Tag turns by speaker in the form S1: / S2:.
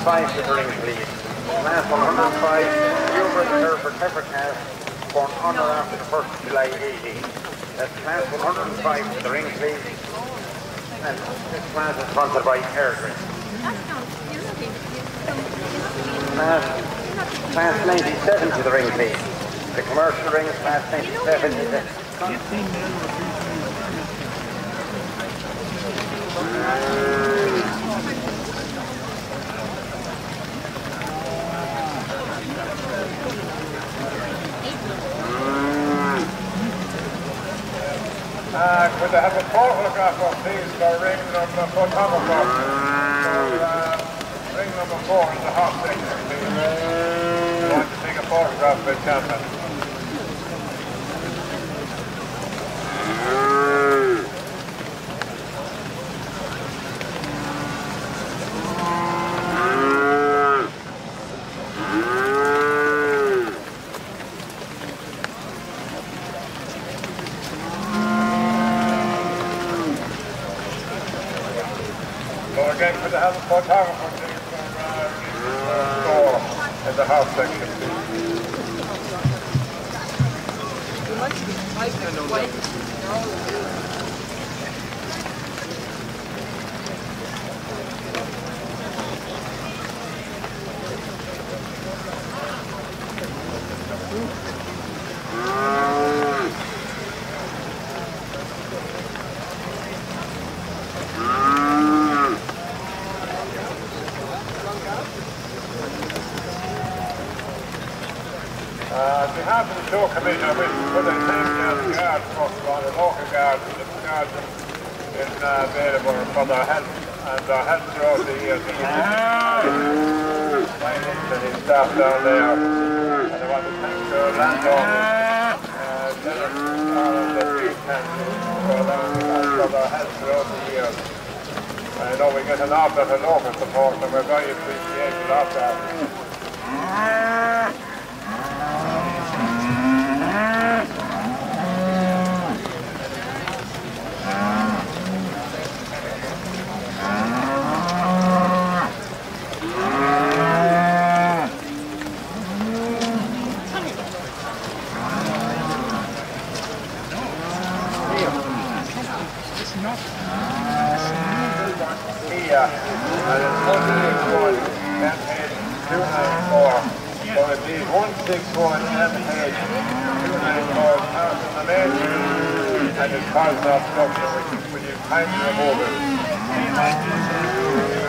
S1: 105 to the ring, please. Class 105, Uber reserved for temper cast born on or after the 1st of July 18. That's class 105 to the ring, please. And this class is sponsored by Airdrie. Class 97 to the ring, please. The commercial ring, class 97 is it.
S2: Could I have a photograph of please for ring number photographer? Ring number 4 in the hot section, please. I want to take a photograph of the champion. Again, could I have a photographer please for store in the house section, please? On behalf of the show committee, I wish to put a thank you to the guards, first of all, the local guards and the guards in available for their help and their help throughout the years. My his staff down there, and I want to thank the landowners, Dennis, and the street for their help throughout the years. I know we get an awful lot of local support, and we're very appreciative of that. And it's 161 MH 294. So it'd be 161 MH 294 out on the main and it's causing obstruction. Will you kindly remove it?